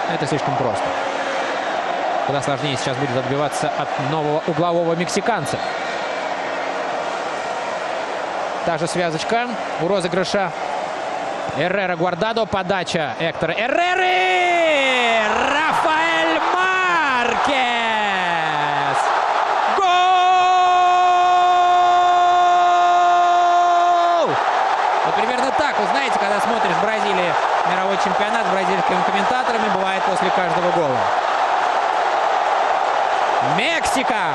Это слишком просто. Куда сложнее сейчас будет отбиваться от нового углового мексиканца. Та же связочка у розыгрыша. Эррера, Гвардадо, подача Эктора Эрреры! Рафаэль Маркес! Гол! Вот примерно так, вы знаете, когда смотришь в Бразилии мировой чемпионат с бразильскими комментаторами, бывает после каждого гола. Мексика!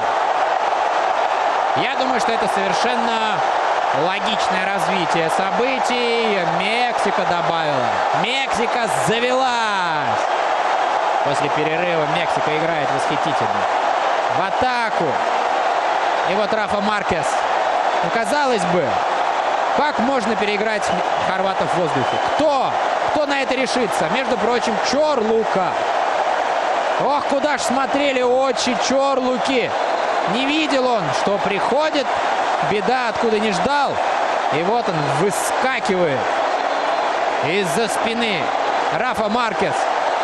Я думаю, что это совершенно логичное развитие событий. Мексика добавила. Мексика завелась. После перерыва Мексика играет восхитительно. В атаку. И вот Рафа Маркес. Ну, казалось бы, как можно переиграть хорватов в воздухе? Кто на это решится? Между прочим, Чорлука. Ох, куда ж смотрели очи Чорлуки. Не видел он, что приходит беда, откуда не ждал. И вот он выскакивает из-за спины. Рафа Маркес.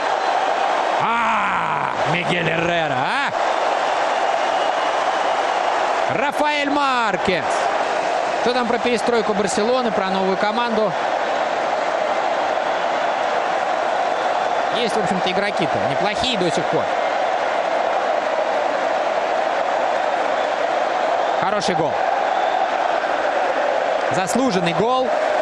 Мигель Эррера, Рафаэль Маркес. Что там про перестройку Барселоны, про новую команду? Есть, в общем-то, игроки-то неплохие до сих пор. Хороший гол. Заслуженный гол.